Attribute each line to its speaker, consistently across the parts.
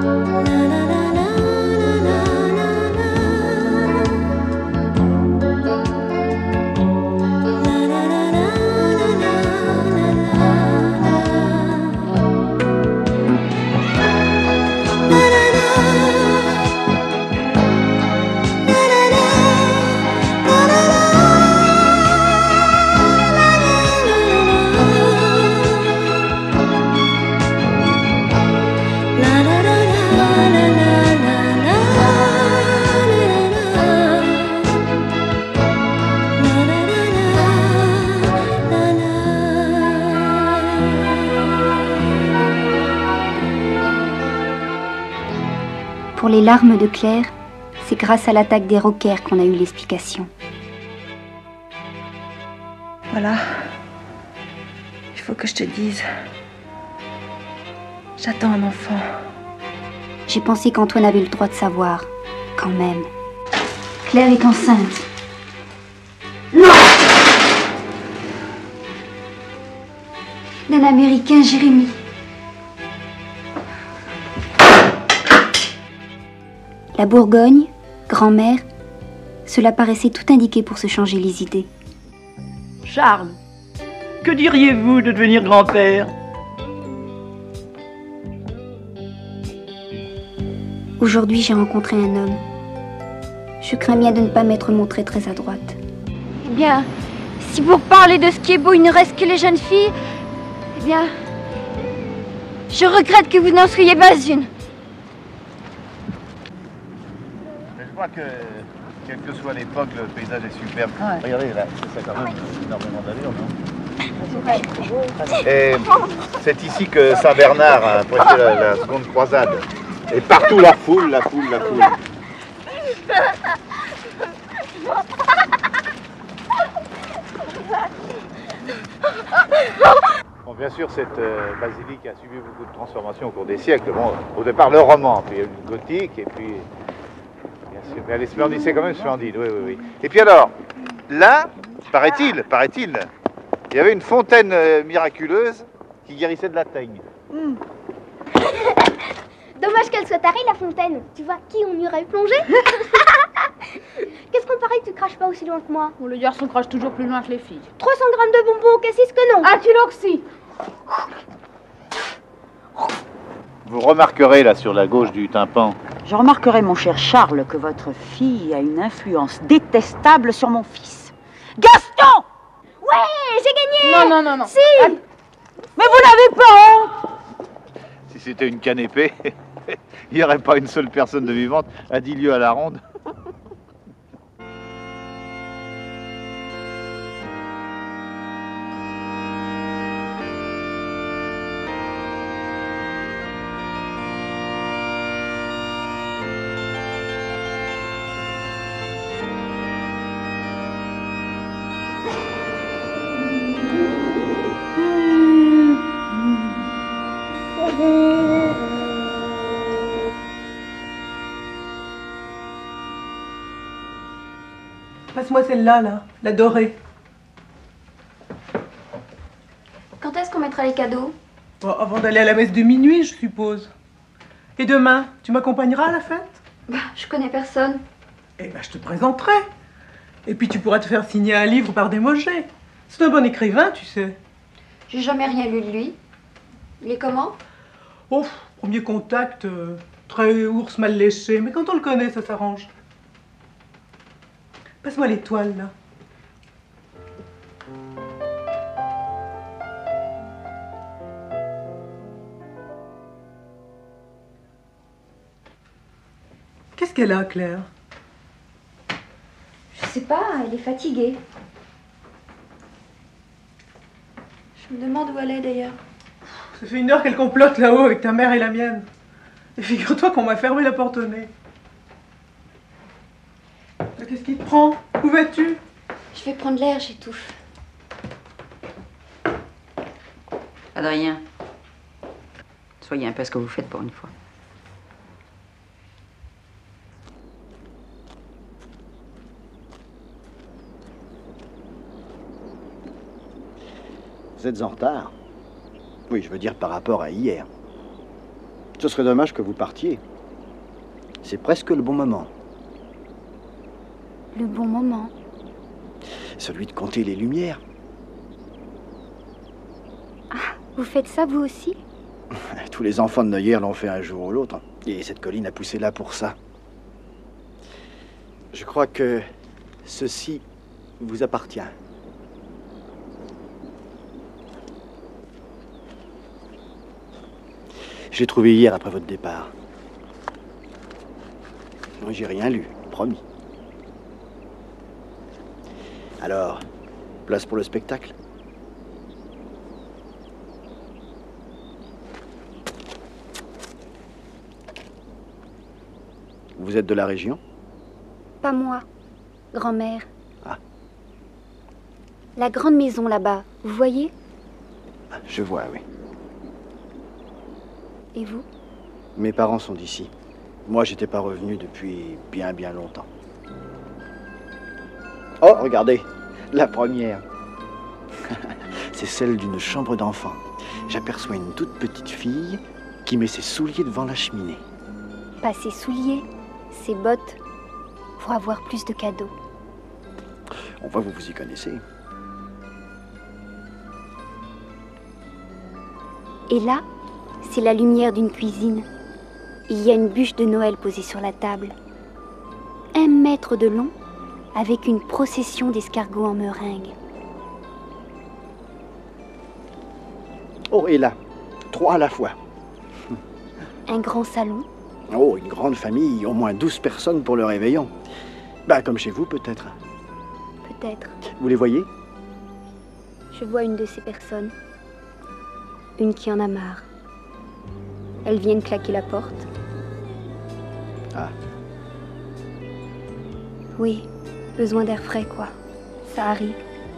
Speaker 1: Pour les larmes de Claire, c'est grâce à l'attaque des rockers qu'on a eu l'explication.
Speaker 2: Voilà. Il faut que je te dise. J'attends un enfant.
Speaker 1: J'ai pensé qu'Antoine avait le droit de savoir, quand même. Claire est enceinte. Non! D'un Américain, Jérémy. La Bourgogne, grand-mère, cela paraissait tout indiqué pour se changer les idées.
Speaker 3: Charles, que diriez-vous de devenir grand-père?
Speaker 1: Aujourd'hui, j'ai rencontré un homme. Je crains bien de ne pas m'être montrée très à droite.
Speaker 4: Eh bien, si pour parler de ce qui est beau, il ne reste que les jeunes filles, eh bien, je regrette que vous n'en soyez pas une.
Speaker 5: Mais je crois que, quelle que soit l'époque, le paysage est superbe. Ouais. Regardez, là, c'est ça quand même énormément d'allure, non? Et c'est ici que Saint-Bernard a prêché la seconde croisade. Et partout la foule, la foule, la foule. Bon, bien sûr, cette basilique a subi beaucoup de transformations au cours des siècles. Bon, au départ, le roman, puis il y a eu le gothique, et puis... Bien sûr, mais elle est splendide, c'est quand même splendide, oui, oui, oui. Et puis alors, là, paraît-il, il y avait une fontaine miraculeuse qui guérissait de la teigne.
Speaker 6: Dommage qu'elle soit tarie, la fontaine. Tu vois qui on irait plonger? Qu'est-ce qu'on paraît que tu craches pas aussi loin que moi?
Speaker 7: Bon, le garçon crache toujours plus loin que les filles.
Speaker 6: 300 grammes de bonbons, qu'est-ce que non?
Speaker 7: Un tuloxy.
Speaker 5: Vous remarquerez là sur la gauche du tympan.
Speaker 3: Je remarquerai, mon cher Charles, que votre fille a une influence détestable sur mon fils. Gaston!
Speaker 6: Ouais, j'ai gagné!
Speaker 7: Non.
Speaker 6: Si!
Speaker 3: Mais vous n'avez pas honte!
Speaker 5: Si c'était une canne épée, il n'y aurait pas une seule personne de vivante à 10 lieues à la ronde.
Speaker 2: Passe-moi celle-là, là, la dorée.
Speaker 1: Quand est-ce qu'on mettra les cadeaux?
Speaker 2: Bon, avant d'aller à la messe de minuit, je suppose. Et demain, tu m'accompagneras à la fête?
Speaker 1: Bah, je connais personne.
Speaker 2: Eh ben, je te présenterai. Et puis tu pourras te faire signer un livre par Desmogés. C'est un bon écrivain, tu sais.
Speaker 1: J'ai jamais rien lu de lui. Il est comment?
Speaker 2: Oh, premier contact, très ours mal léché, mais quand on le connaît, ça s'arrange. Passe-moi l'étoile, là. Qu'est-ce qu'elle a, Claire?
Speaker 1: Je sais pas, elle est fatiguée. Je me demande où elle est d'ailleurs.
Speaker 2: Ça fait 1 heure qu'elle complote là-haut avec ta mère et la mienne. Et figure-toi qu'on m'a fermé la porte au nez. Qu'est-ce qui te prend? Où vas-tu?
Speaker 1: Je vais prendre l'air, j'étouffe.
Speaker 3: Adrien, soyez un peu ce que vous faites pour une fois.
Speaker 8: Vous êtes en retard? Oui, je veux dire par rapport à hier. Ce serait dommage que vous partiez. C'est presque le bon moment.
Speaker 1: Le bon moment.
Speaker 8: Celui de compter les lumières.
Speaker 1: Ah, vous faites ça vous aussi?
Speaker 8: Tous les enfants de Neuillère l'ont fait un jour ou l'autre. Et cette colline a poussé là pour ça. Je crois que ceci vous appartient. Je l'ai trouvé hier après votre départ. J'ai rien lu, promis. Alors, place pour le spectacle? Vous êtes de la région?
Speaker 1: Pas moi, grand-mère.
Speaker 8: Ah.
Speaker 1: La grande maison là-bas, vous voyez?
Speaker 8: Je vois, oui.
Speaker 1: Et vous?
Speaker 8: Mes parents sont d'ici. Moi, j'étais pas revenu depuis bien longtemps. Oh, regardez, la première. C'est celle d'une chambre d'enfant. J'aperçois une toute petite fille qui met ses souliers devant la cheminée.
Speaker 1: Pas ses souliers, ses bottes, pour avoir plus de cadeaux.
Speaker 8: On voit que vous vous y connaissez.
Speaker 1: Et là, c'est la lumière d'une cuisine. Il y a une bûche de Noël posée sur la table. 1 mètre de long, avec une procession d'escargots en meringue.
Speaker 8: Oh, et là, 3 à la fois.
Speaker 1: Un grand salon.
Speaker 8: Oh, une grande famille, au moins 12 personnes pour le réveillon. Bah, comme chez vous, peut-être.
Speaker 1: Peut-être.
Speaker 8: Vous les voyez?
Speaker 1: Je vois une de ces personnes. Une qui en a marre. Elles viennent claquer la porte.
Speaker 8: Ah.
Speaker 1: Oui, besoin d'air frais, quoi. Ça arrive.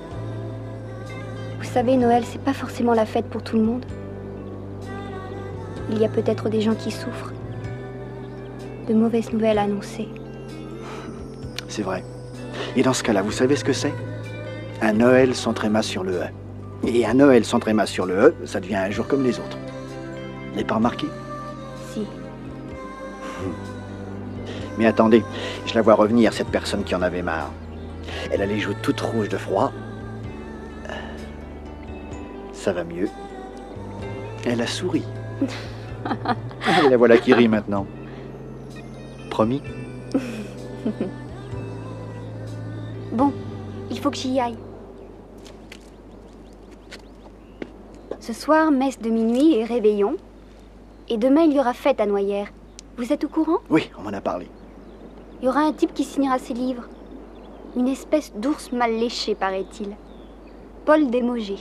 Speaker 1: Vous savez, Noël, c'est pas forcément la fête pour tout le monde. Il y a peut-être des gens qui souffrent. De mauvaises nouvelles annoncées.
Speaker 8: C'est vrai. Et dans ce cas-là, vous savez ce que c'est? Un Noël sans tréma sur le E. Et un Noël sans tréma sur le E, ça devient un jour comme les autres. Vous n'avez pas remarqué?
Speaker 1: Si.
Speaker 8: Mais attendez, je la vois revenir, cette personne qui en avait marre. Elle a les joues toutes rouges de froid. Ça va mieux. Elle a souri. Et la voilà qui rit maintenant. Promis?
Speaker 1: Bon, il faut que j'y aille. Ce soir, messe de minuit et réveillon. Et demain, il y aura fête à Noyères. Vous êtes au courant?
Speaker 8: Oui, on m'en a parlé.
Speaker 1: Il y aura un type qui signera ses livres. Une espèce d'ours mal léché, paraît-il. Paul Desmogés.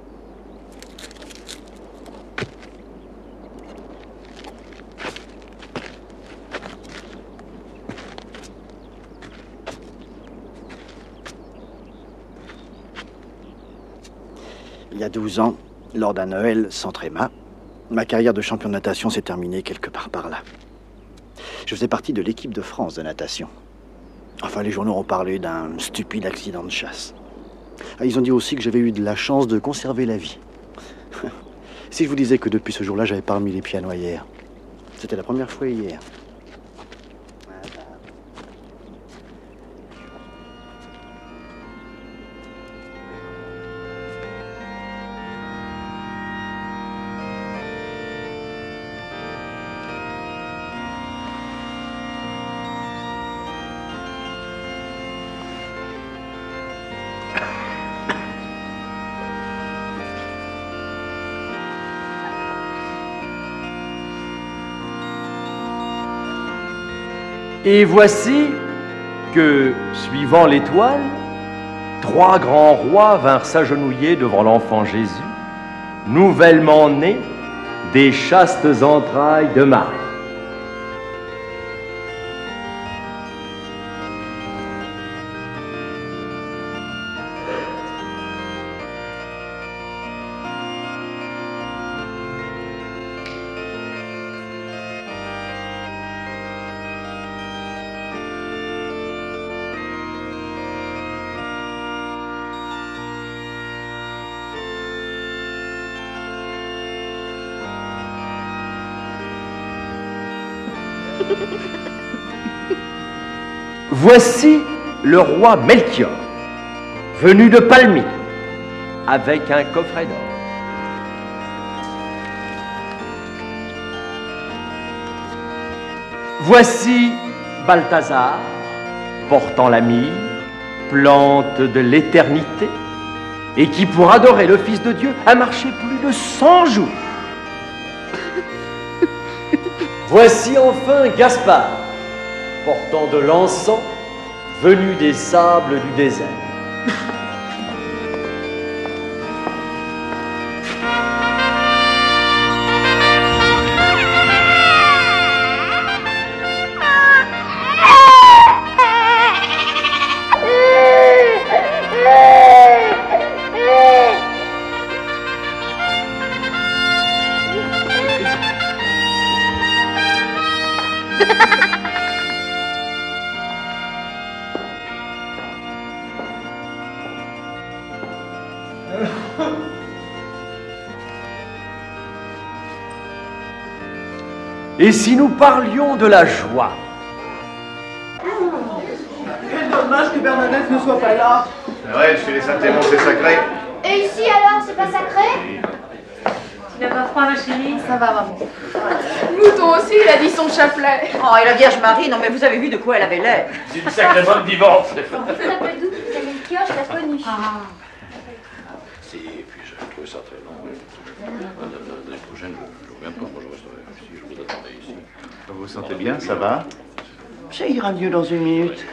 Speaker 8: Il y a 12 ans, lors d'un Noël sans tréma, ma carrière de champion de natation s'est terminée quelque part par là. Je faisais partie de l'équipe de France de natation. Enfin, les journaux ont parlé d'un stupide accident de chasse. Ils ont dit aussi que j'avais eu de la chance de conserver la vie. Si je vous disais que depuis ce jour-là, j'avais pas remis les pieds à Noyères. C'était la première fois hier.
Speaker 9: Et voici que, suivant l'étoile, 3 grands rois vinrent s'agenouiller devant l'enfant Jésus, nouvellement né des chastes entrailles de Marie. Voici le roi Melchior, venu de Palmyre, avec un coffret d'or. Voici Balthazar, portant la myrrhe, plante de l'éternité, et qui, pour adorer le Fils de Dieu, a marché plus de 100 jours. Voici enfin Gaspard, portant de l'encens, venu des sables du désert. Et si nous parlions de la joie?
Speaker 2: Quel dommage que Bernadette ne soit pas là.
Speaker 5: C'est vrai, chez les Saint-Aimons, c'est sacré.
Speaker 6: Et ici alors, c'est pas sacré?
Speaker 10: Tu n'as pas froid, ma chérie?
Speaker 7: Ça va, maman. Mouton aussi, il a dit son chapelet.
Speaker 3: Oh, et la Vierge Marie, non mais vous avez vu de quoi elle avait l'air?
Speaker 9: C'est une sacrée bonne vivante.
Speaker 6: Ça s'appelle d'où? C'est Melchior, je l'ai connu.
Speaker 11: Si, et puis je trouve ça très long. L'année prochaine, je reviens pas. Moi, je resterai ici. Je vous attendais ici.
Speaker 5: Vous vous sentez bien, ça va?
Speaker 2: Ça ira mieux dans une minute.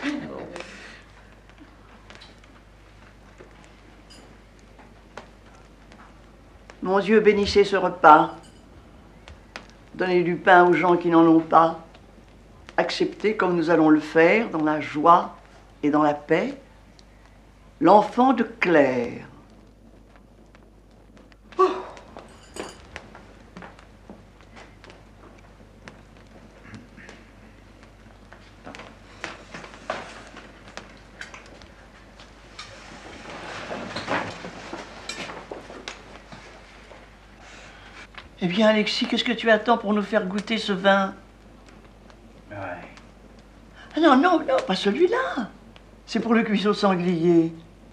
Speaker 2: Mon Dieu, bénissez ce repas. Donnez du pain aux gens qui n'en ont pas. Acceptez, comme nous allons le faire, dans la joie et dans la paix, l'enfant de Claire. Eh bien, Alexis, qu'est-ce que tu attends pour nous faire goûter ce vin?
Speaker 5: Ouais.
Speaker 2: Ah non, non, non, pas celui-là. C'est pour le cuisseau sanglier.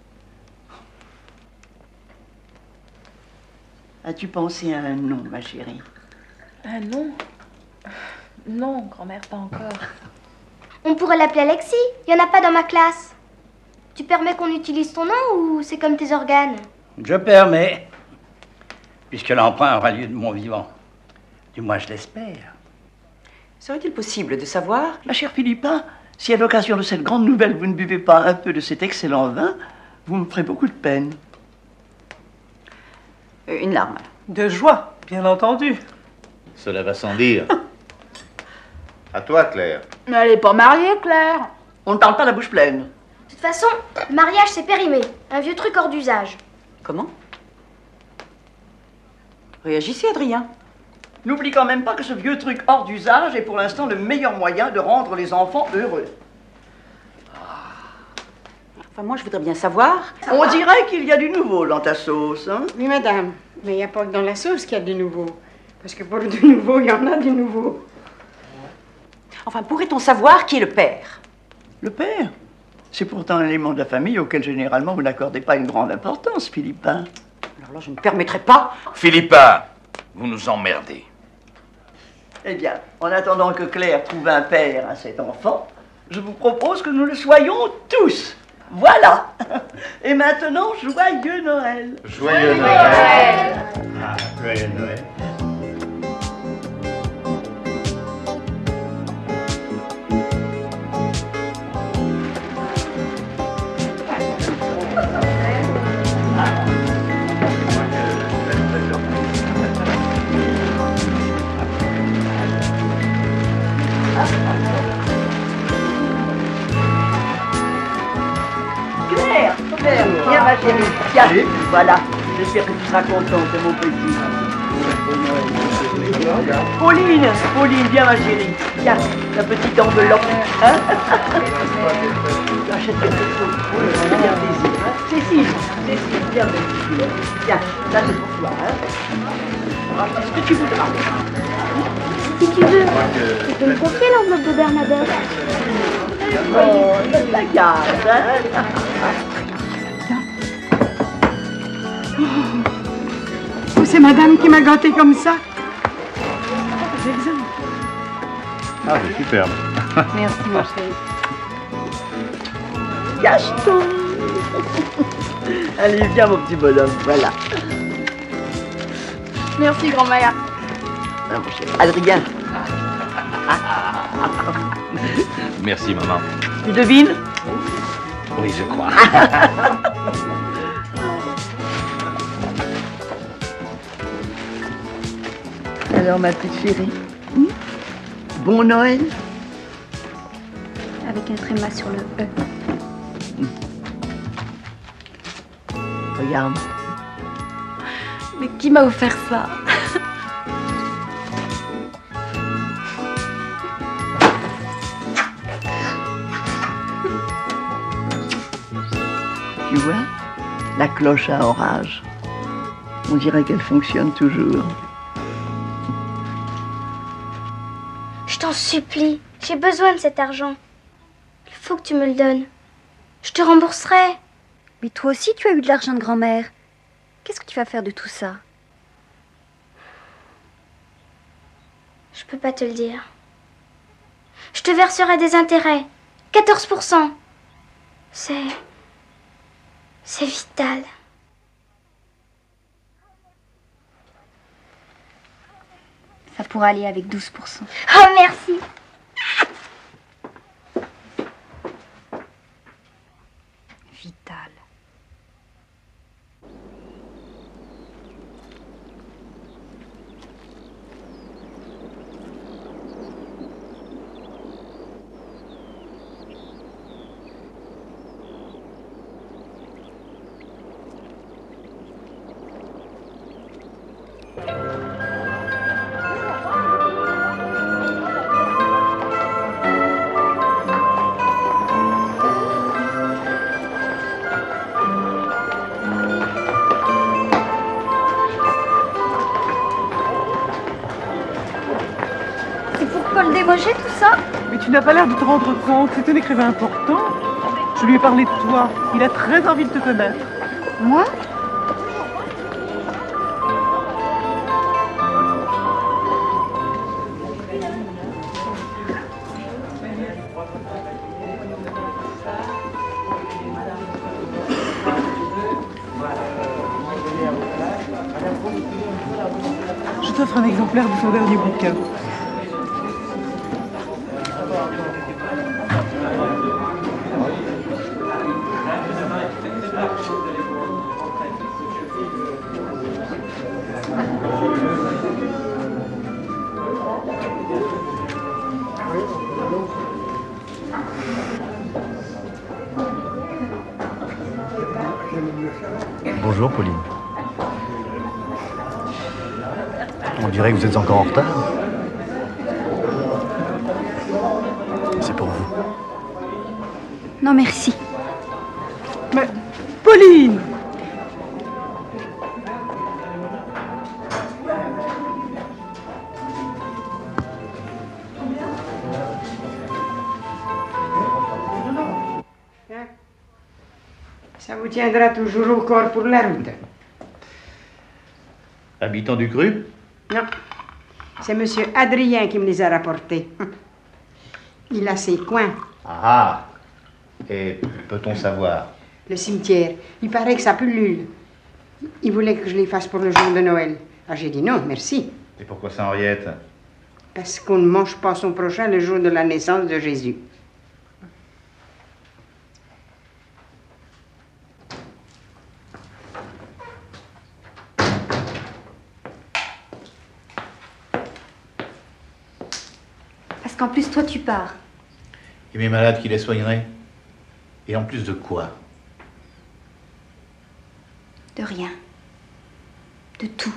Speaker 2: As-tu pensé à un nom, ma chérie?
Speaker 7: Un nom? Non, grand-mère, pas encore.
Speaker 6: On pourrait l'appeler Alexis. Il n'y en a pas dans ma classe. Tu permets qu'on utilise ton nom ou c'est comme tes organes?
Speaker 12: Je permets, puisque l'emprunt aura lieu de mon vivant. Du moins, je l'espère.
Speaker 3: Serait-il possible de savoir?
Speaker 2: Ma chère Philippa, si à l'occasion de cette grande nouvelle, vous ne buvez pas un peu de cet excellent vin, vous me ferez beaucoup de peine.
Speaker 3: Une larme.
Speaker 2: De joie, bien entendu.
Speaker 5: Cela va sans dire. À toi, Claire.
Speaker 7: Mais elle est pas mariée, Claire.
Speaker 2: On ne parle pas la bouche pleine.
Speaker 6: De toute façon, le mariage c'est périmé. Un vieux truc hors d'usage.
Speaker 3: Comment? Réagissez, Adrien.
Speaker 2: N'oublie quand même pas que ce vieux truc hors d'usage est pour l'instant le meilleur moyen de rendre les enfants heureux.
Speaker 3: Enfin, moi, je voudrais bien savoir.
Speaker 2: On dirait qu'il y a du nouveau dans ta sauce, hein?
Speaker 10: Oui, madame. Mais il n'y a pas que dans la sauce qu'il y a du nouveau. Parce que pour du nouveau, il y en a du nouveau.
Speaker 3: Enfin, pourrait-on savoir qui est le père?
Speaker 2: Le père? C'est pourtant un élément de la famille auquel généralement vous n'accordez pas une grande importance, Philippin.
Speaker 3: Alors là, je ne permettrai pas.
Speaker 11: Philippa, vous nous emmerdez.
Speaker 2: Eh bien, en attendant que Claire trouve un père à cet enfant, je vous propose que nous le soyons tous. Voilà. Et maintenant, joyeux Noël.
Speaker 5: Joyeux Noël. Ah, joyeux Noël.
Speaker 2: Claire, viens ma chérie. Tiens, voilà. J'espère que tu seras contente, mon petit. Pauline, viens ma chérie. Tiens, la petite enveloppe. Hein? Achète quelque chose. Oui, ça fait bien plaisir. Hein? Cécile, viens ma petite. Tiens, ça c'est pour toi. Hein? Est-ce que tu voudras?
Speaker 6: Si tu veux, tu peux me confier l'enveloppe.
Speaker 1: Bernadette.
Speaker 2: Oh, c'est la garde, hein?
Speaker 10: Oh, c'est madame qui m'a gâté comme ça. C'est exemple.
Speaker 5: Ah, c'est superbe.
Speaker 10: Merci, mon chéri.
Speaker 2: Gaston. Allez, viens, mon petit bonhomme, voilà.
Speaker 7: Merci, grand-mère.
Speaker 2: Ah, mon chéri. Adrien.
Speaker 11: Merci, maman.
Speaker 2: Tu devines?
Speaker 11: Oui, je crois.
Speaker 2: Alors, ma petite chérie, bon Noël?
Speaker 1: Avec un tréma sur le E.
Speaker 2: Regarde.
Speaker 7: Mais qui m'a offert ça?
Speaker 2: Tu vois, la cloche à orage. On dirait qu'elle fonctionne toujours.
Speaker 6: Je t'en supplie, j'ai besoin de cet argent. Il faut que tu me le donnes. Je te rembourserai.
Speaker 1: Mais toi aussi, tu as eu de l'argent de grand-mère. Qu'est-ce que tu vas faire de tout ça?
Speaker 6: Je peux pas te le dire. Je te verserai des intérêts. 14%. C'est vital.
Speaker 1: Ça pourra aller avec 12%.
Speaker 6: Oh, merci.
Speaker 1: Vital.
Speaker 4: Paul Desrochers, tout ça?
Speaker 13: Mais tu n'as pas l'air de te rendre compte, c'est un écrivain important. Je lui ai parlé de toi, il a très envie de te connaître.
Speaker 4: Moi?
Speaker 13: Je t'offre un exemplaire de son dernier bouquin.
Speaker 8: Bonjour, Pauline. On dirait que vous êtes encore en retard. C'est pour vous.
Speaker 1: Non, merci.
Speaker 13: Mais, Pauline!
Speaker 10: Ça vous tiendra toujours au corps pour la route.
Speaker 12: Habitant du cru?
Speaker 10: Non, c'est monsieur Adrien qui me les a rapportés. Il a ses coins.
Speaker 12: Ah! Et peut-on savoir?
Speaker 10: Le cimetière. Il paraît que ça pullule. Il voulait que je les fasse pour le jour de Noël. Ah, j'ai dit non, merci.
Speaker 12: Et pourquoi ça, Henriette?
Speaker 10: Parce qu'on ne mange pas son prochain le jour de la naissance de Jésus.
Speaker 1: Parce qu'en plus, toi, tu pars.
Speaker 12: Et mes malades qui les soigneraient? Et en plus de quoi?
Speaker 1: De rien. De tout.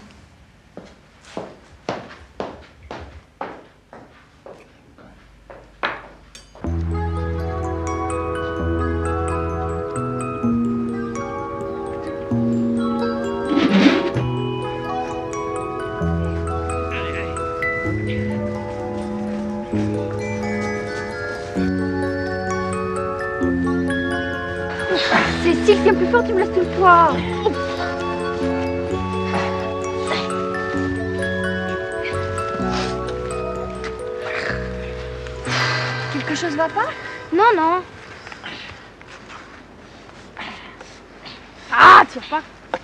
Speaker 4: si je tiens plus fort, tu me laisses tout le poids. Quelque chose va pas?
Speaker 6: Non, non.
Speaker 4: Ah, tire pas.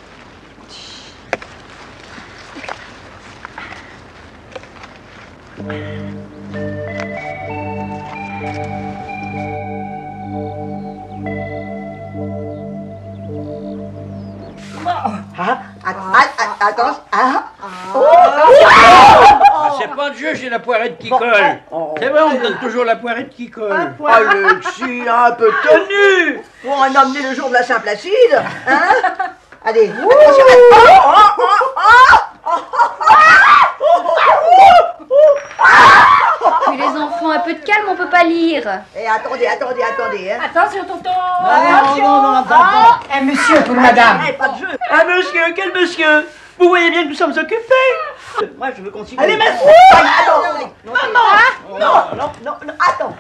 Speaker 10: Attends.
Speaker 12: C'est pas de jeu, j'ai la poirette qui colle. C'est vrai, on me donne toujours la poirette qui colle.
Speaker 2: Alexis, un peu tenu pour en amener le jour de la Saint-Placide, hein? Allez, attention.
Speaker 4: Mais les enfants, un peu de calme, on peut pas lire.
Speaker 2: Et attendez, hein.
Speaker 13: Attention, tonton.
Speaker 10: Non, un monsieur pour madame.
Speaker 2: Pas de jeu.
Speaker 9: Un monsieur, quel monsieur? Vous voyez bien que nous sommes occupés.
Speaker 2: Moi, je veux continuer.
Speaker 9: Allez, maman!
Speaker 2: Non, attends.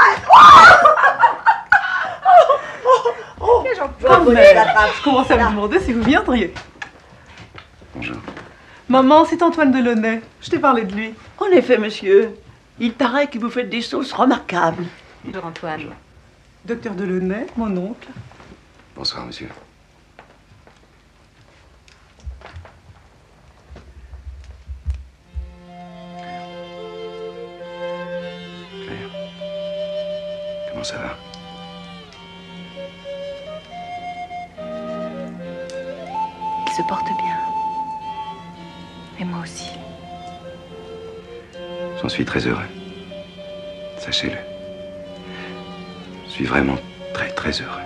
Speaker 13: Je commence à me demander si vous viendriez.
Speaker 11: Bonjour.
Speaker 13: Maman, c'est Antoine Delaunay. Je t'ai parlé de lui.
Speaker 9: En effet, monsieur, il paraît que vous faites des sauces remarquables.
Speaker 13: Bonjour Antoine. Docteur Delaunay, mon oncle.
Speaker 11: Bonsoir, monsieur. Claire, comment ça va?
Speaker 7: Il se porte bien. Et moi aussi.
Speaker 11: J'en suis très heureux. Sachez-le. Je suis vraiment très, très heureux.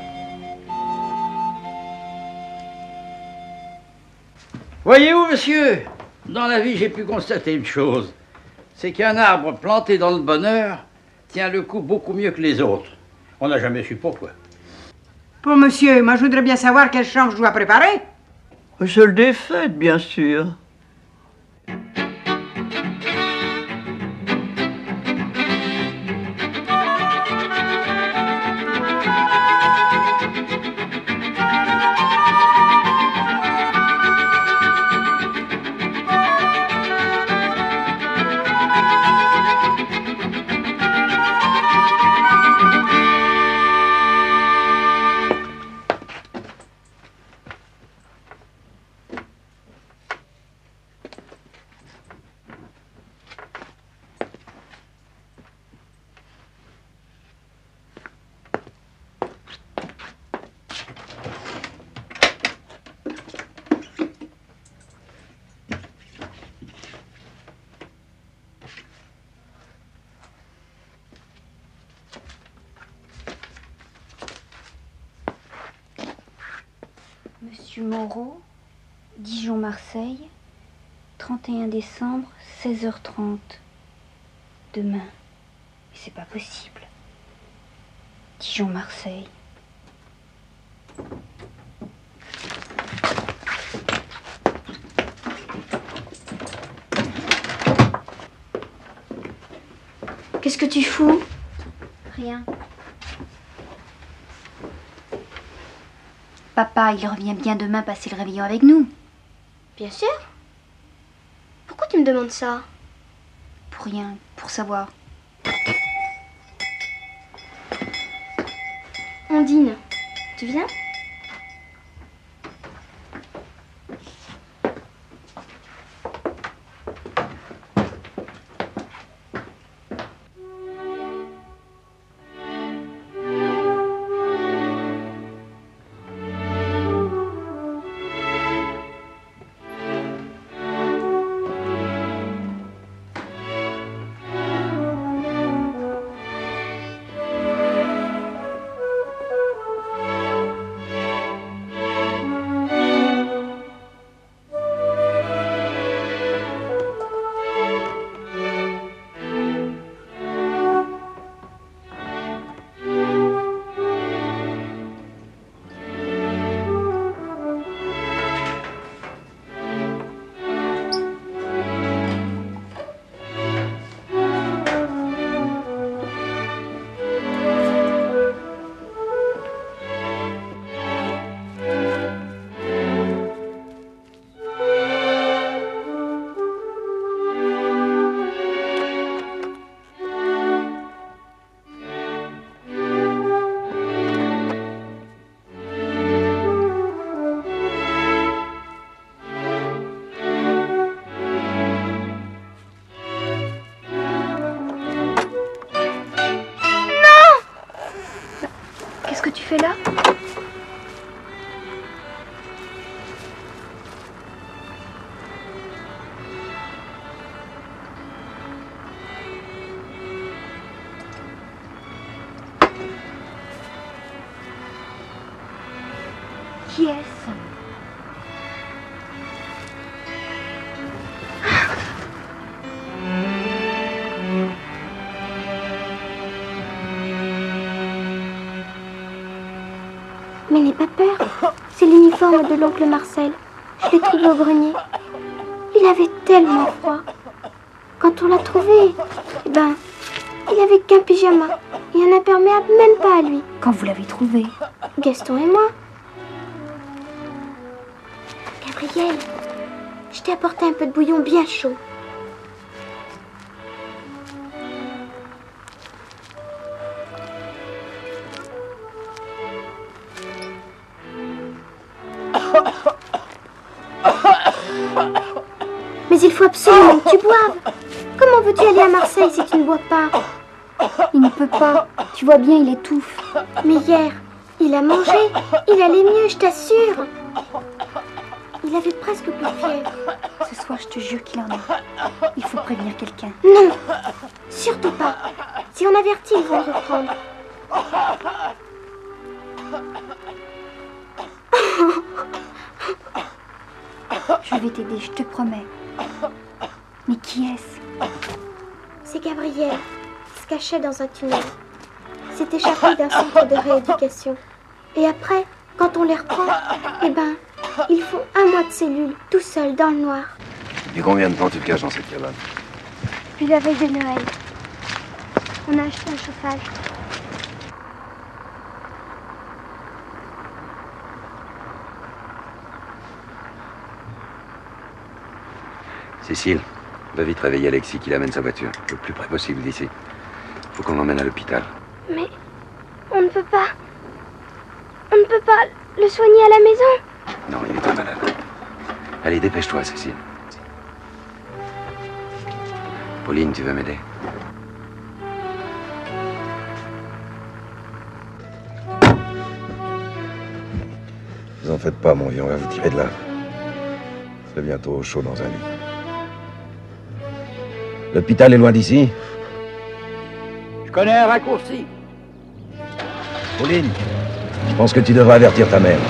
Speaker 12: Voyez-vous, monsieur, dans la vie, j'ai pu constater une chose. C'est qu'un arbre planté dans le bonheur tient le coup beaucoup mieux que les autres. On n'a jamais su pourquoi.
Speaker 10: Pour monsieur, moi je voudrais bien savoir quelle chambre je dois préparer.
Speaker 2: Seule des fêtes, bien sûr.
Speaker 1: Monsieur Moreau, Dijon-Marseille, 31 décembre, 16h30. Demain. Mais c'est pas possible. Dijon-Marseille.
Speaker 6: Qu'est-ce que tu fous?
Speaker 1: Rien. Papa, il revient bien demain passer le réveillon avec nous.
Speaker 6: Bien sûr. Pourquoi tu me demandes ça?
Speaker 1: Pour rien, pour savoir.
Speaker 6: Ondine, tu viens? fais là?
Speaker 1: Qui est-ce?
Speaker 6: Mais n'aie pas peur, c'est l'uniforme de l'oncle Marcel. Je l'ai trouvé au grenier. Il avait tellement froid. Quand on l'a trouvé, eh ben, il avait qu'un pyjama et un imperméable même pas à lui.
Speaker 1: Quand vous l'avez trouvé?
Speaker 6: Gaston et moi. Gabriel, je t'ai apporté un peu de bouillon bien chaud. Mais il faut absolument que tu boives. Comment veux-tu aller à Marseille si tu ne bois pas?
Speaker 1: Il ne peut pas. Tu vois bien, il étouffe.
Speaker 6: Mais hier, il a mangé. Il allait mieux, je t'assure. Il avait presque plus de fièvre.
Speaker 1: Ce soir, je te jure qu'il en a. Il faut prévenir quelqu'un.
Speaker 6: Non, surtout pas. Si on avertit, ils vont le reprendre.
Speaker 1: Je vais t'aider, je te promets. Mais qui est-ce?
Speaker 6: C'est Gabriel. Il se cachait dans un tunnel. Il s'est échappé d'un centre de rééducation. Et après, quand on les reprend, eh ben, ils font 1 mois de cellule, tout seuls, dans le noir.
Speaker 11: Depuis combien de temps tu te caches dans cette cabane?
Speaker 6: Puis la veille de Noël. On a acheté un chauffage.
Speaker 11: Cécile, va vite réveiller Alexis qu'il amène sa voiture, le plus près possible d'ici. Faut qu'on l'emmène à l'hôpital.
Speaker 6: Mais on ne peut pas. On ne peut pas le soigner à la maison.
Speaker 11: Non, il est pas malade. Allez, dépêche-toi, Cécile. Pauline, tu veux m'aider? Vous en faites pas, mon vieux, on va vous tirer de là. C'est bientôt au chaud dans un lit. L'hôpital est loin d'ici?
Speaker 12: Je connais un raccourci.
Speaker 11: Pauline, je pense que tu devrais avertir ta mère.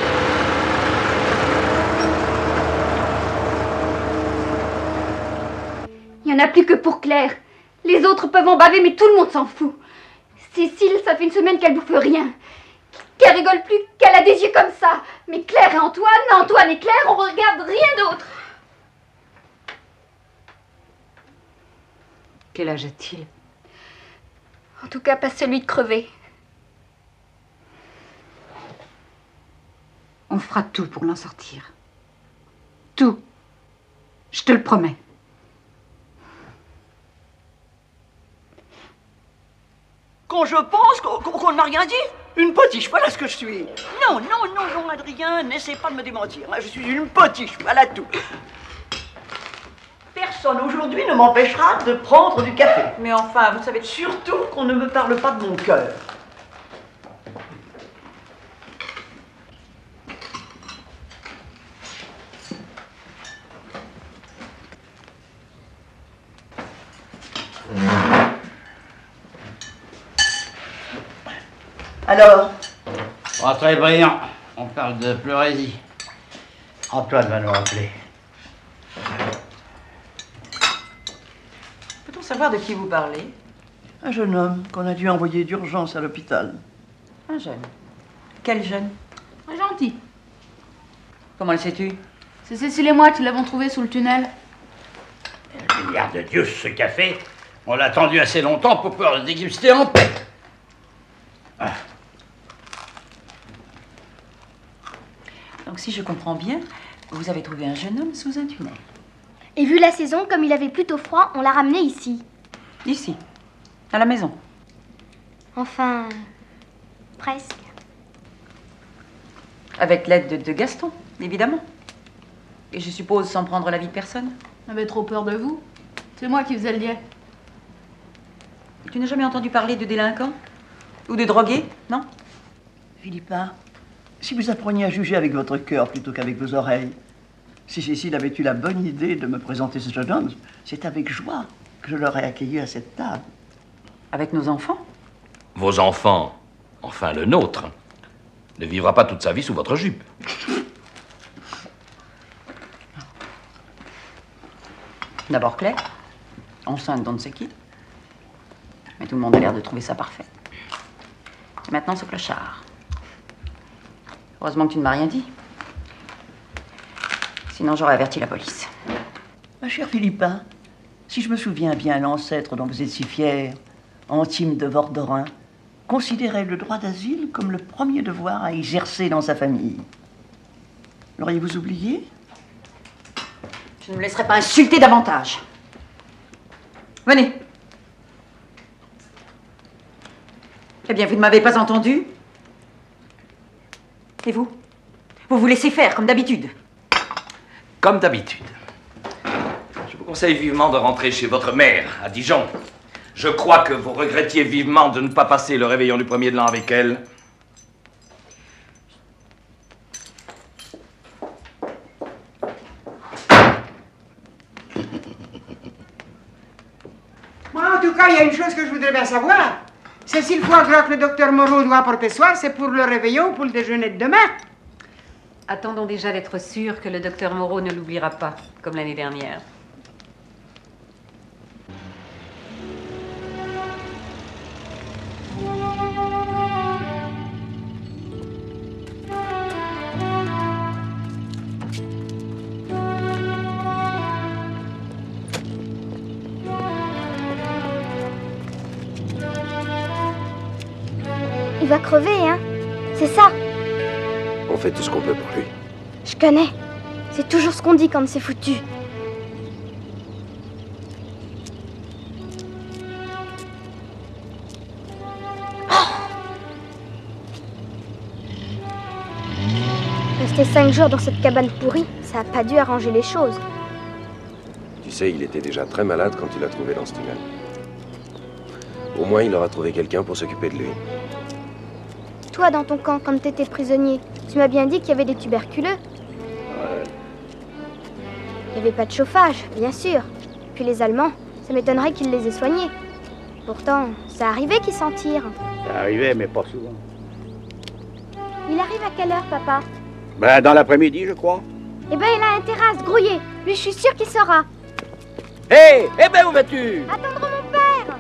Speaker 4: Il n'y en a plus que pour Claire. Les autres peuvent en baver, mais tout le monde s'en fout. Cécile, ça fait 1 semaine qu'elle bouffe rien. Qu'elle rigole plus, qu'elle a des yeux comme ça. Mais Claire et Antoine et Claire, on regarde rien d'autre.
Speaker 3: Quel âge a-t-il?
Speaker 4: En tout cas, pas celui de crever.
Speaker 3: On fera tout pour l'en sortir. Tout. Je te le promets.
Speaker 2: Quand je pense qu'on n'a rien dit, une potiche, voilà ce que je suis. Non, Adrien, n'essaie pas de me démentir. Je suis une potiche, voilà tout. Personne aujourd'hui ne m'empêchera de prendre du café.
Speaker 3: Mais enfin, vous savez...
Speaker 2: Surtout qu'on ne me parle pas de mon cœur. Alors?
Speaker 12: Oh, très brillant. On parle de pleurésie. Antoine va nous rappeler.
Speaker 3: Peut-on savoir de qui vous parlez?
Speaker 2: Un jeune homme qu'on a dû envoyer d'urgence à l'hôpital.
Speaker 3: Un jeune. Quel jeune?
Speaker 7: Un gentil.
Speaker 3: Comment le sais-tu?
Speaker 7: C'est Cécile et moi qui l'avons trouvé sous le tunnel.
Speaker 12: Milliard de Dieu, ce café, on l'a attendu assez longtemps pour pouvoir le déguster en paix. Ah.
Speaker 3: Donc si je comprends bien, vous avez trouvé un jeune homme sous un tunnel.
Speaker 6: Et vu la saison, comme il avait plutôt froid, on l'a ramené ici.
Speaker 3: Ici, à la maison.
Speaker 6: Enfin, presque.
Speaker 3: Avec l'aide de Gaston, évidemment. Et je suppose sans prendre l'avis de personne.
Speaker 7: J'avais trop peur de vous. C'est moi qui faisais le lien.
Speaker 3: Tu n'as jamais entendu parler de délinquants? Ou de drogués, non?
Speaker 2: Philippin, si vous appreniez à juger avec votre cœur plutôt qu'avec vos oreilles, si Cécile avait eu la bonne idée de me présenter ce jeune homme, c'est avec joie que je l'aurais accueilli à cette table.
Speaker 3: Avec nos enfants?
Speaker 11: Vos enfants, enfin le nôtre, ne vivra pas toute sa vie sous votre jupe.
Speaker 3: D'abord Claire, enceinte d'on ne sait qui. Mais tout le monde a l'air de trouver ça parfait. Et maintenant ce clochard. Heureusement que tu ne m'as rien dit. Sinon j'aurais averti la police.
Speaker 2: Ma chère Philippin, si je me souviens bien, l'ancêtre dont vous êtes si fier, Antime de Vordorin, considérait le droit d'asile comme le premier devoir à exercer dans sa famille. L'auriez-vous oublié?
Speaker 3: Je ne me laisserai pas insulter davantage. Venez. Eh bien, vous ne m'avez pas entendu? Et vous? Vous vous laissez faire, comme d'habitude?
Speaker 11: Comme d'habitude. Je vous conseille vivement de rentrer chez votre mère, à Dijon. Je crois que vous regrettiez vivement de ne pas passer le réveillon du 1er de l'an avec elle.
Speaker 10: Moi, en tout cas, il y a une chose que je voudrais bien savoir. C'est si le foie gras que le docteur Moreau doit apporter ce soir, c'est pour le réveillon ou pour le déjeuner de demain.
Speaker 14: Attendons déjà d'être sûrs que le docteur Moreau ne l'oubliera pas, comme l'année dernière.
Speaker 6: Il va crever, hein? C'est ça.
Speaker 15: On fait tout ce qu'on peut pour lui.
Speaker 6: Je connais. C'est toujours ce qu'on dit quand c'est foutu. Rester 5 jours dans cette cabane pourrie, ça a pas dû arranger les choses.
Speaker 15: Tu sais, il était déjà très malade quand tu l'as trouvé dans ce tunnel. Au moins, il aura trouvé quelqu'un pour s'occuper de lui.
Speaker 6: Toi, dans ton camp, quand t'étais prisonnier, tu m'as bien dit qu'il y avait des tuberculeux.
Speaker 15: Ouais.
Speaker 6: Il n'y avait pas de chauffage, bien sûr. Puis les Allemands, ça m'étonnerait qu'ils les aient soignés. Pourtant, ça arrivait qu'ils s'en tirent.
Speaker 12: Ça arrivait, mais pas souvent.
Speaker 6: Il arrive à quelle heure, papa?
Speaker 12: Ben, dans l'après-midi, je crois.
Speaker 6: Eh ben, il a intérêt à se grouiller. Lui, je suis sûre qu'il saura.
Speaker 12: Hé, eh ben, où vas-tu?
Speaker 6: Attendre mon père.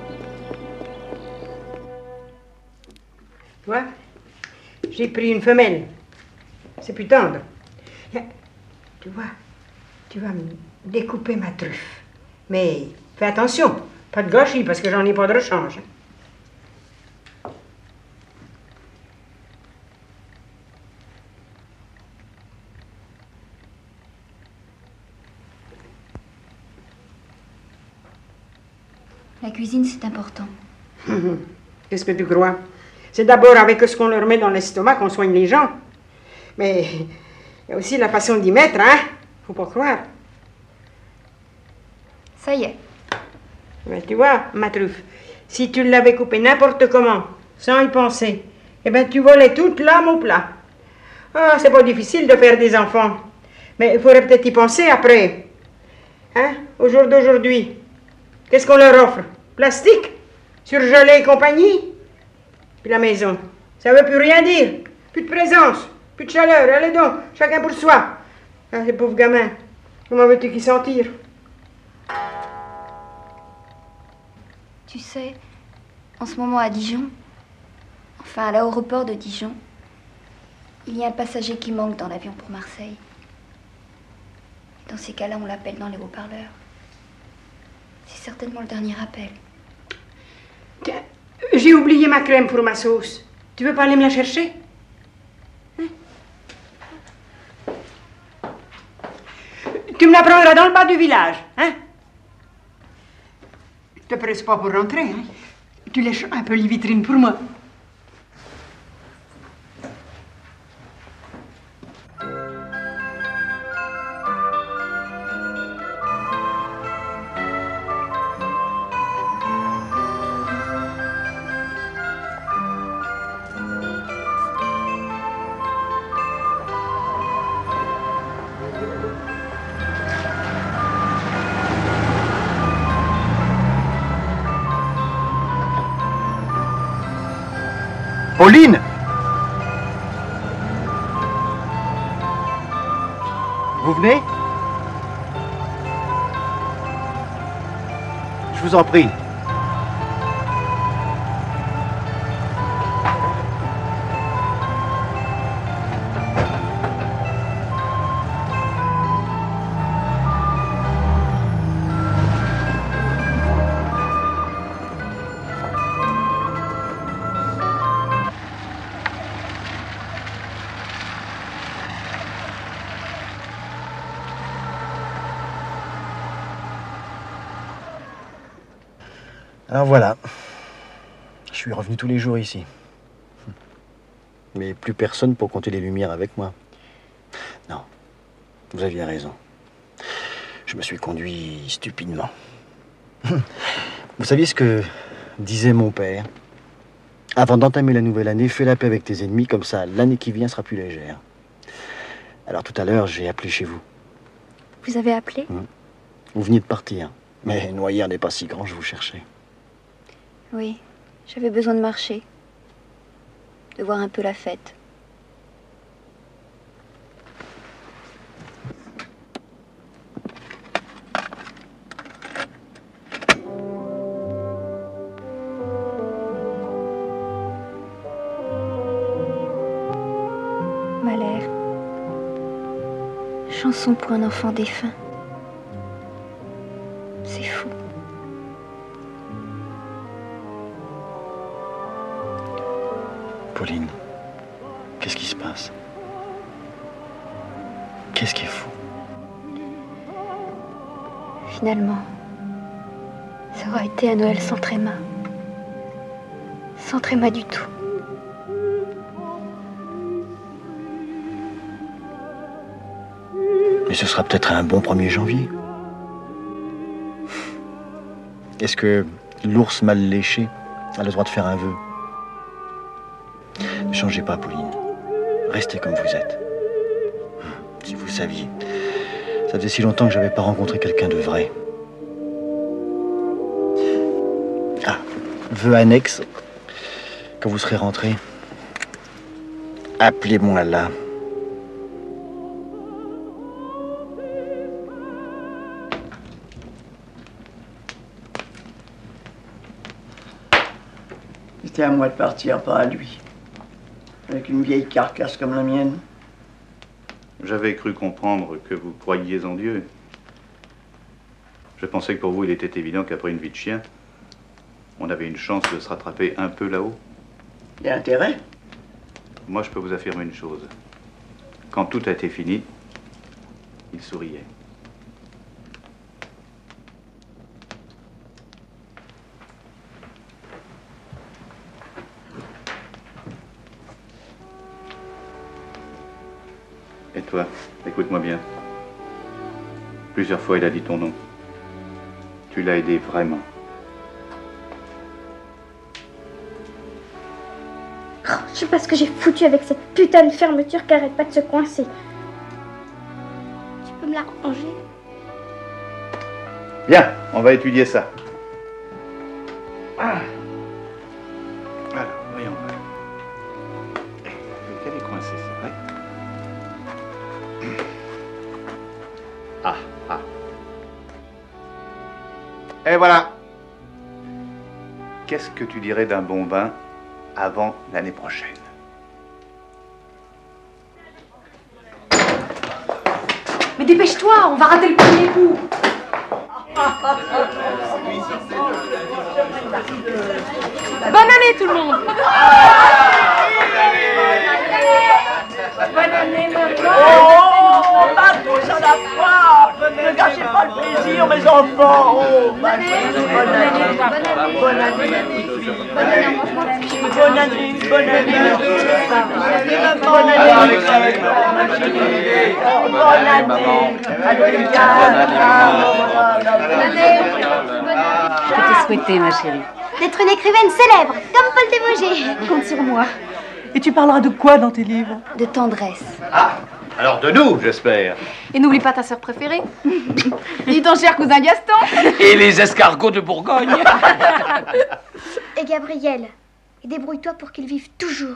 Speaker 10: Toi, j'ai pris une femelle. C'est plus tendre. Tu vas me découper ma truffe. Mais fais attention, pas de gâchis parce que j'en ai pas de rechange.
Speaker 1: La cuisine, c'est important.
Speaker 10: Qu'est-ce que tu crois? C'est d'abord avec ce qu'on leur met dans l'estomac qu'on soigne les gens. Mais il y a aussi la façon d'y mettre, hein? Faut pas croire.
Speaker 1: Ça y est.
Speaker 10: Ben, tu vois, ma truffe, si tu l'avais coupée n'importe comment, sans y penser, eh ben tu volais toute l'âme au plat. Ah, c'est pas difficile de faire des enfants. Mais il faudrait peut-être y penser après. Hein? Au jour d'aujourd'hui, qu'est-ce qu'on leur offre? Plastique? Surgelé et compagnie? Puis la maison, ça veut plus rien dire. Plus de présence, plus de chaleur. Allez donc, chacun pour soi. Ah, ces pauvres gamins, comment veux-tu qu'ils s'en tirent?
Speaker 1: Tu sais, en ce moment à Dijon, enfin à l'aéroport de Dijon, il y a un passager qui manque dans l'avion pour Marseille. Dans ces cas-là, on l'appelle dans les haut-parleurs. C'est certainement le dernier appel.
Speaker 10: Tiens, j'ai oublié ma crème pour ma sauce. Tu veux pas aller me la chercher? Hein? Tu me la prendras dans le bas du village, hein? Te presse pas pour rentrer, hein? Tu lèches un peu les vitrines pour moi.
Speaker 8: Pauline! Vous venez? Je vous en prie. Alors voilà, je suis revenu tous les jours ici. Mais plus personne pour compter les lumières avec moi. Non, vous aviez raison. Je me suis conduit stupidement. Vous saviez ce que disait mon père? Avant d'entamer la nouvelle année, fais la paix avec tes ennemis, comme ça l'année qui vient sera plus légère. Alors tout à l'heure, j'ai appelé chez vous.
Speaker 1: Vous avez appelé?
Speaker 8: Vous veniez de partir. Mais Noyers n'est pas si grand, je vous cherchais.
Speaker 1: Oui, j'avais besoin de marcher, de voir un peu la fête. Mahler, chanson pour un enfant défunt. C'est fou.
Speaker 8: Pauline, qu'est-ce qui se passe? Qu'est-ce qui est fou?
Speaker 1: Finalement, ça aura été un Noël sans tréma. Sans tréma du tout.
Speaker 8: Mais ce sera peut-être un bon 1er janvier. Est-ce que l'ours mal léché a le droit de faire un vœu? Ne changez pas, Pauline. Restez comme vous êtes. Si vous saviez, ça faisait si longtemps que j'avais pas rencontré quelqu'un de vrai. Ah, vœu annexe. Quand vous serez rentré, appelez-moi là.
Speaker 2: C'était à moi de partir, pas à lui. Avec une vieille carcasse comme la mienne.
Speaker 5: J'avais cru comprendre que vous croyiez en Dieu. Je pensais que pour vous, il était évident qu'après une vie de chien, on avait une chance de se rattraper un peu là-haut.
Speaker 2: Il y a intérêt.
Speaker 5: Moi, je peux vous affirmer une chose. Quand tout a été fini, il souriait. Et toi, écoute-moi bien. Plusieurs fois, il a dit ton nom. Tu l'as aidé vraiment.
Speaker 6: Oh, je sais pas ce que j'ai foutu avec cette putain de fermeture qui arrête pas de se coincer. Tu peux me la ranger?
Speaker 5: Bien, on va étudier ça. Alors, voyons. Lequel est coincé, c'est vrai? Ah, ah. Et voilà. Qu'est-ce que tu dirais d'un bon bain avant l'année prochaine?
Speaker 7: Mais dépêche-toi, on va rater le premier coup. Bonne année tout le monde.
Speaker 2: Bonne année, maman. Oh, pas tous à la fois. Ne gâchez pas le plaisir, mes enfants. Oh, bonne année. Bonne année. Bonne année. Bonne année. Bonne année.
Speaker 14: Je peux te souhaiter, ma chérie.
Speaker 6: D'être une écrivaine célèbre, comme Paul Desmaugers.
Speaker 1: Compte sur moi.
Speaker 13: Et tu parleras de quoi dans tes livres?
Speaker 1: De tendresse.
Speaker 5: Ah, alors de nous, j'espère.
Speaker 7: Et n'oublie pas ta sœur préférée. Dis ton cher cousin Gaston.
Speaker 11: Et les escargots de Bourgogne.
Speaker 6: Et Gabriel. Et débrouille-toi pour qu'ils vivent toujours.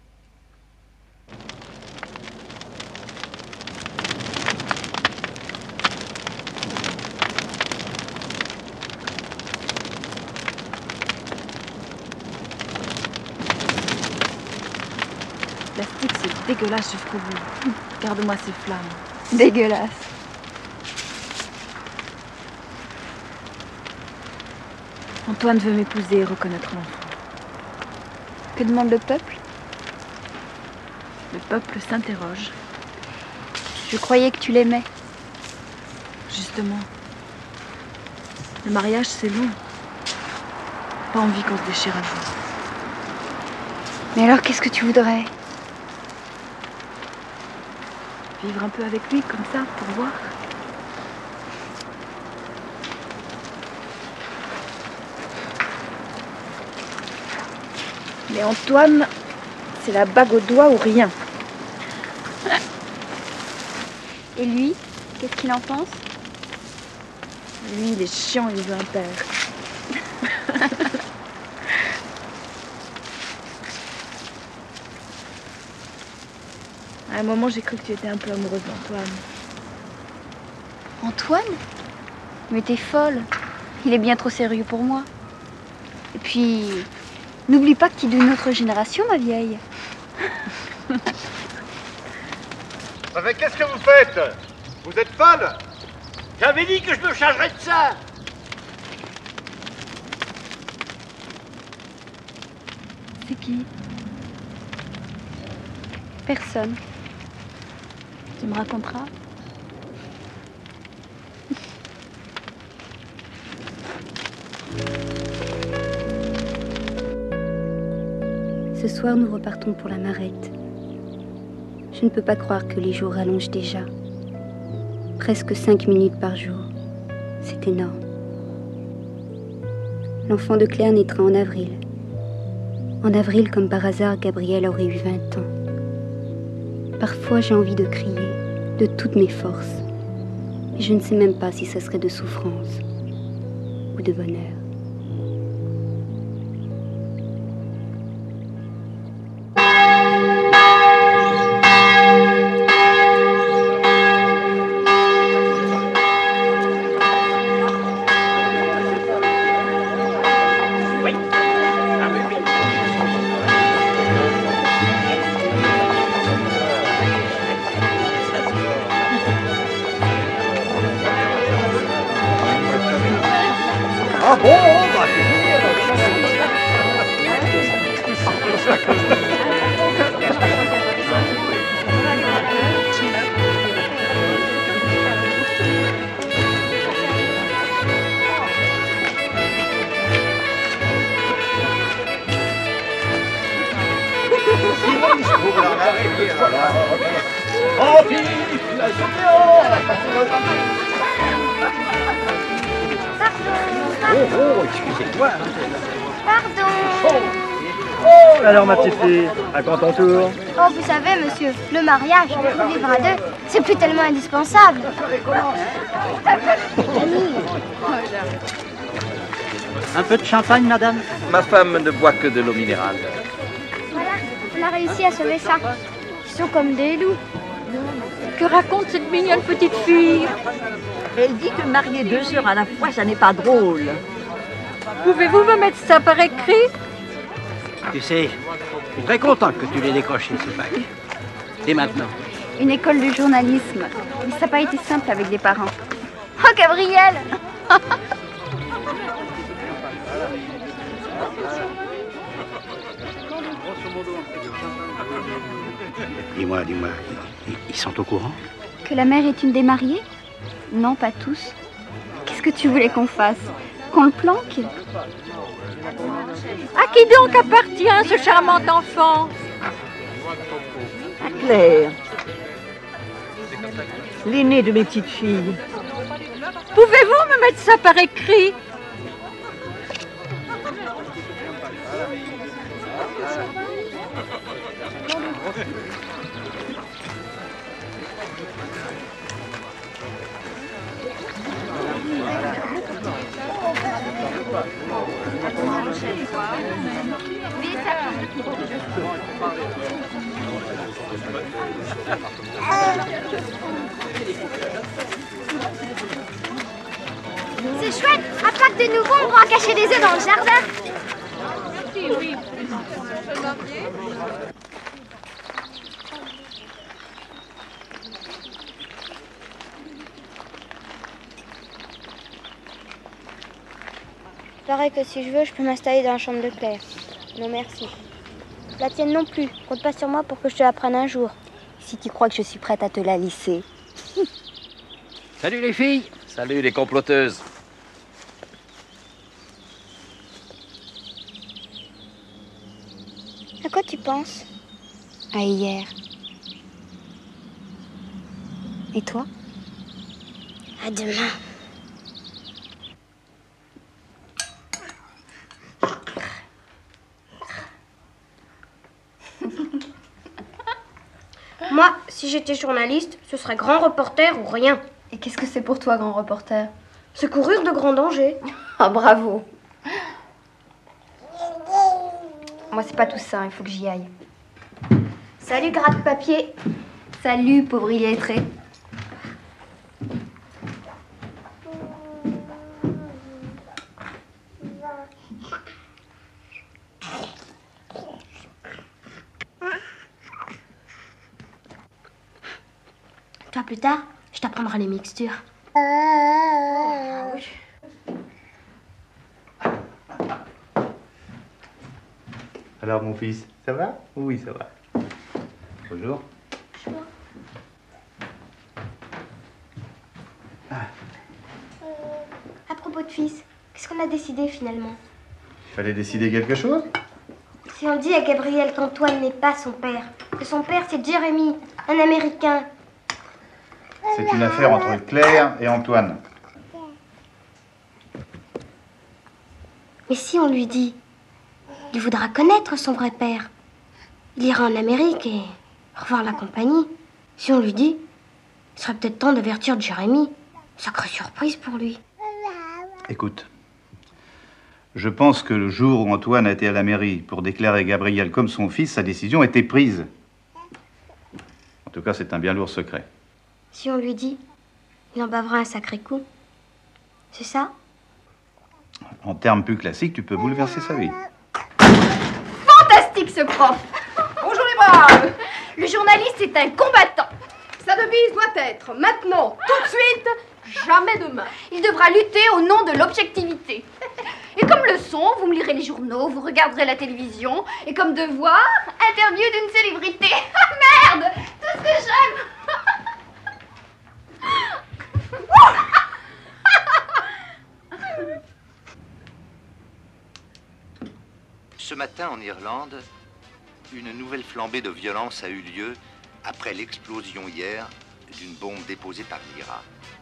Speaker 7: Plastique, c'est dégueulasse jusqu'au bout. Garde-moi ces flammes.
Speaker 4: Dégueulasse.
Speaker 7: Antoine veut m'épouser et reconnaître l'enfant.
Speaker 4: Que demande le peuple?
Speaker 7: Le peuple s'interroge.
Speaker 4: Je croyais que tu l'aimais.
Speaker 7: Justement. Le mariage, c'est long. Pas envie qu'on se déchire un jour.
Speaker 4: Mais alors, qu'est-ce que tu voudrais?
Speaker 7: Vivre un peu avec lui, comme ça, pour voir. Mais Antoine, c'est la bague au doigt ou rien.
Speaker 4: Et lui, qu'est-ce qu'il en pense?
Speaker 7: Lui, il est chiant, il veut un père. À un moment, j'ai cru que tu étais un peu amoureuse d'Antoine.
Speaker 4: Antoine? Mais t'es folle. Il est bien trop sérieux pour moi. Et puis, n'oublie pas que tu es d'une autre génération, ma vieille.
Speaker 5: Mais qu'est-ce que vous faites? Vous êtes folle?
Speaker 12: J'avais dit que je me chargerais de ça.
Speaker 4: C'est qui? Personne. Tu me raconteras? Ce soir, nous repartons pour la Marette. Je ne peux pas croire que les jours rallongent déjà. Presque 5 minutes par jour. C'est énorme. L'enfant de Claire naîtra en avril. En avril, comme par hasard, Gabriel aurait eu 20 ans. Parfois, j'ai envie de crier, de toutes mes forces. Et je ne sais même pas si ça serait de souffrance ou de bonheur.
Speaker 12: Ah bon, bah oh, vive la oh, excusez-moi.
Speaker 6: Pardon.
Speaker 16: Alors, ma petite fille, à quand ton tour?
Speaker 6: Oh, vous savez, monsieur, le mariage, vivre à deux, c'est plus tellement indispensable.
Speaker 16: Un peu de champagne, madame?
Speaker 11: Ma femme ne boit que de l'eau minérale.
Speaker 6: Voilà, on a réussi à sauver ça. Ils sont comme des loups.
Speaker 17: Que raconte cette mignonne petite fille? Elle dit que marier 2 sœurs à la fois, ça n'est pas drôle. Pouvez-vous me mettre ça par écrit?
Speaker 12: Tu sais, je suis très content que tu l'aies décroché, ce bac. Et maintenant?
Speaker 4: Une école de journalisme. Mais ça n'a pas été simple avec les parents. Oh, Gabriel!
Speaker 12: Dis-moi, ils sont au courant?
Speaker 4: Que la mère est une des mariées? Non, pas tous. Qu'est-ce que tu voulais qu'on fasse? Qu'on le planque?
Speaker 17: À qui donc appartient ce charmant enfant? À Claire, l'aînée de mes petites filles. Pouvez-vous me mettre ça par écrit?
Speaker 6: Mais ça C'est chouette. À Pâques de nouveau, on pourra cacher des œufs dans le jardin.
Speaker 17: Oui.
Speaker 6: Il paraît que si je veux, je peux m'installer dans la chambre de Claire. Non, merci. La tienne non plus. Compte pas sur moi pour que je te la prenne un jour.
Speaker 1: Si tu crois que je suis prête à te la lisser.
Speaker 12: Salut les filles.
Speaker 11: Salut les comploteuses.
Speaker 6: À quoi tu penses?
Speaker 1: À hier. Et toi?
Speaker 6: À demain. Moi, si j'étais journaliste, ce serait grand reporter ou rien.
Speaker 4: Et qu'est-ce que c'est pour toi, grand reporter?
Speaker 6: Secourir de grands dangers.
Speaker 4: Ah, bravo. Moi, c'est pas tout ça, il faut que j'y aille.
Speaker 6: Salut, gratte-papier.
Speaker 4: Salut, pauvre illettré.
Speaker 6: Toi, plus tard, je t'apprendrai les mixtures.
Speaker 4: Oui.
Speaker 5: Alors, mon fils, ça va? Oui, ça va. Bonjour.
Speaker 6: À propos de fils, qu'est-ce qu'on a décidé finalement?
Speaker 5: Il fallait décider quelque chose?
Speaker 6: Si on dit à Gabriel qu'Antoine n'est pas son père, que son père c'est Jérémy, un Américain.
Speaker 5: C'est une affaire entre Claire et Antoine.
Speaker 6: Mais si on lui dit, il voudra connaître son vrai père. Il ira en Amérique et revoir la compagnie. Si on lui dit, il serait peut-être temps d'avertir Jérémy. Sacrée surprise pour lui.
Speaker 5: Écoute, je pense que le jour où Antoine a été à la mairie pour déclarer Gabriel comme son fils, sa décision était prise. En tout cas, c'est un bien lourd secret.
Speaker 6: Si on lui dit, il en bavera un sacré coup. C'est ça?
Speaker 5: En termes plus classiques, tu peux bouleverser sa vie.
Speaker 4: Fantastique, ce prof. Bonjour les braves. Le journaliste est un combattant. Sa devise doit être maintenant, tout de suite, jamais demain. Il devra lutter au nom de l'objectivité. Et comme leçon, vous me lirez les journaux, vous regarderez la télévision. Et comme devoir, interview d'une célébrité. Ah merde, tout ce que j'aime.
Speaker 18: Ce matin en Irlande, une nouvelle flambée de violence a eu lieu après l'explosion hier d'une bombe déposée par l'IRA.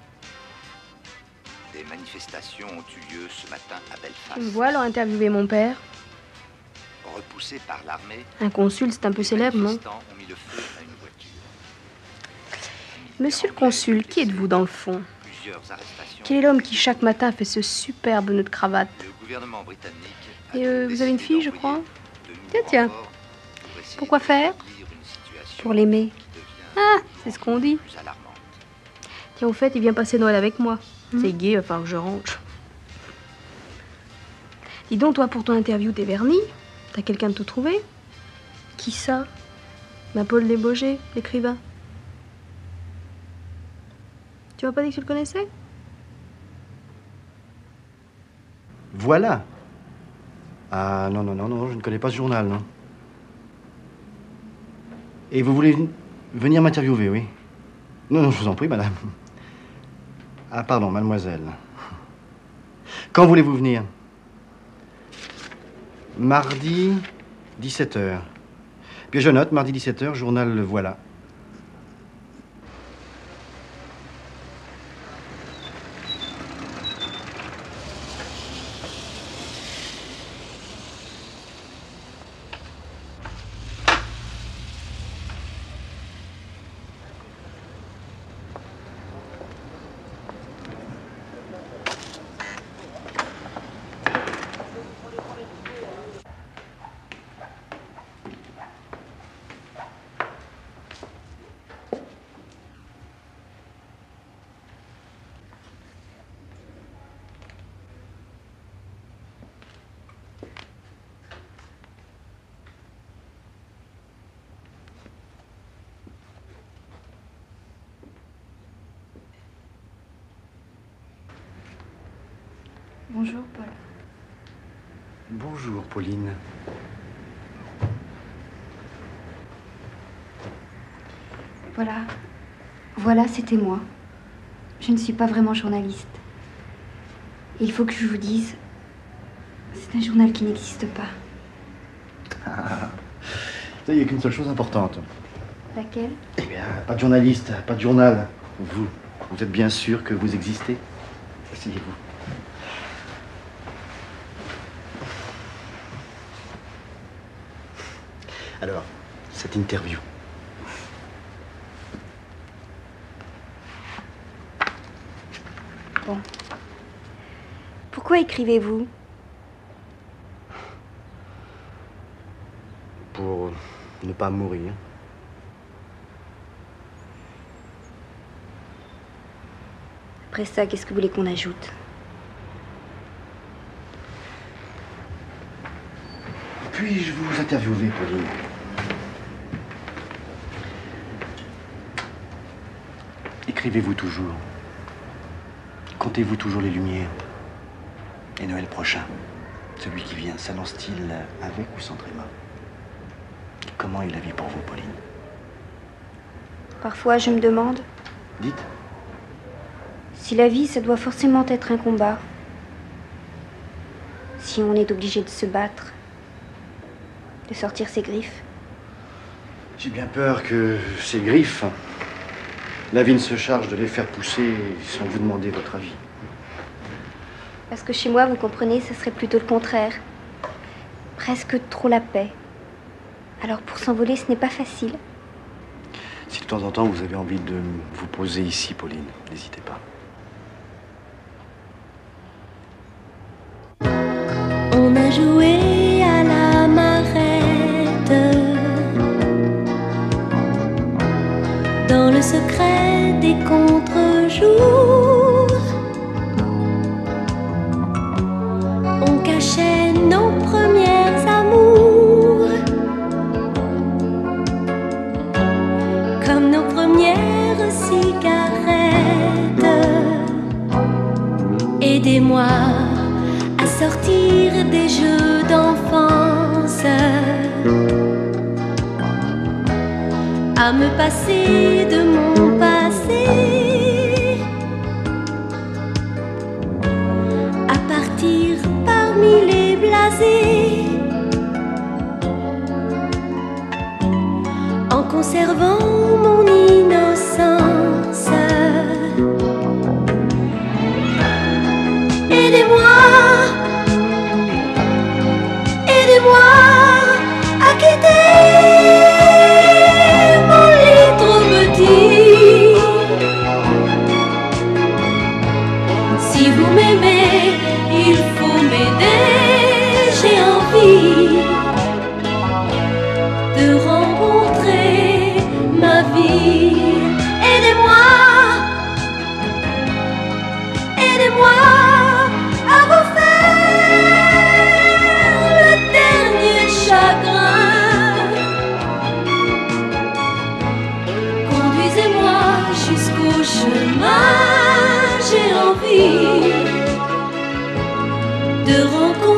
Speaker 18: Des manifestations ont eu lieu ce matin à Belfast.
Speaker 6: Tu me vois alors interviewer mon père?
Speaker 18: Repoussés par l'armée,
Speaker 6: Un consul, c'est un peu célèbre, non?
Speaker 18: ont mis le feu à une voiture.
Speaker 6: Monsieur le consul, qui êtes-vous dans le fond?
Speaker 18: Plusieurs arrestations.
Speaker 6: Quel est l'homme qui chaque matin fait ce superbe nœud de cravate?
Speaker 18: Le gouvernement britannique
Speaker 6: Et vous avez une fille, je crois? Tiens. Pourquoi faire? Pour l'aimer. Ah, c'est ce qu'on dit. Tiens, au fait, il vient passer Noël avec moi. C'est gai, il va falloir que je range. Dis donc, toi, pour ton interview, t'es verni? T'as quelqu'un de tout trouvé? Qui ça? Paul Lébauger, l'écrivain. Tu m'as pas dit que tu le connaissais?
Speaker 8: Voilà. Ah non, non, non, non, je ne connais pas ce journal, non. Et vous voulez venir m'interviewer, oui? Non, non, je vous en prie, madame. Ah, pardon, mademoiselle. Quand voulez-vous venir? Mardi, 17h. Bien, je note, mardi 17h, journal Le Voilà.
Speaker 1: Bonjour, Paul.
Speaker 8: Bonjour, Pauline.
Speaker 1: Voilà, c'était moi. Je ne suis pas vraiment journaliste. Il faut que je vous dise, c'est un journal qui n'existe pas.
Speaker 8: Ah, il n'y a qu'une seule chose importante.
Speaker 1: Laquelle?
Speaker 8: Eh bien, pas de journaliste, pas de journal. Vous êtes bien sûr que vous existez? Asseyez-vous. Alors, cette interview.
Speaker 1: Bon. Pourquoi écrivez-vous?
Speaker 8: Pour ne pas mourir.
Speaker 1: Après ça, qu'est-ce que vous voulez qu'on ajoute?
Speaker 8: Puis-je vous interviewer, Pauline? Écrivez-vous toujours? Comptez-vous toujours les lumières? Et Noël prochain, celui qui vient, s'annonce-t-il avec ou sans Tréma? Comment est la vie pour vous, Pauline?
Speaker 1: Parfois, je me demande...
Speaker 8: Dites.
Speaker 1: Si la vie, ça doit forcément être un combat. Si on est obligé de se battre, de sortir ses griffes.
Speaker 8: J'ai bien peur que ces griffes, la vie ne se charge de les faire pousser sans vous demander votre avis.
Speaker 1: Parce que chez moi, vous comprenez, ça serait plutôt le contraire. Presque trop la paix. Alors pour s'envoler, ce n'est pas facile.
Speaker 8: Si de temps en temps vous avez envie de vous poser ici, Pauline, n'hésitez pas.
Speaker 19: On a joué à la marette dans le secret des contre-jours. On cachait nos premiers amours comme nos premières cigarettes. Aidez-moi à sortir des jeux d'enfance, à me passer de mon passé, à partir parmi les blasés, en conservant mon innocence. Aidez-moi, aidez-moi à quitter mon lit trop petit. Si vous m'aimez, il faut m'aider. J'ai envie de rencontrer ma vie. Aidez-moi, aidez-moi à vous faire le dernier chagrin. Conduisez-moi jusqu'au chemin. J'ai envie de rencontrer